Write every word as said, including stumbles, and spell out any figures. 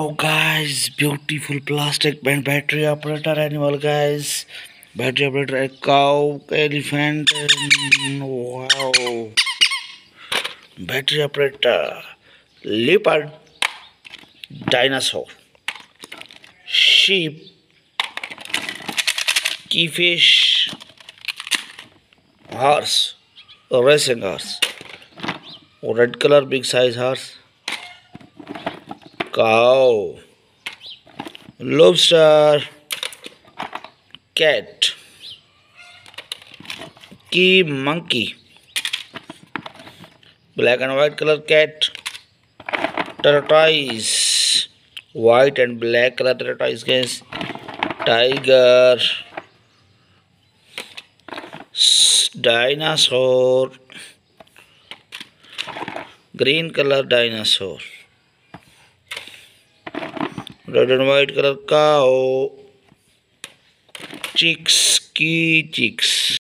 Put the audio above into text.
Wow, guys, beautiful plastic and battery operator animal, guys. Battery operator, a cow, elephant, and wow, battery operator, leopard, dinosaur, sheep, keyfish, horse, racing horse, red color, big size horse, cow, lobster, cat, key monkey, black and white color cat, tortoise, white and black color tortoise, guys, tiger, s- dinosaur, green color dinosaur, red and white color cow, chicks, key chicks.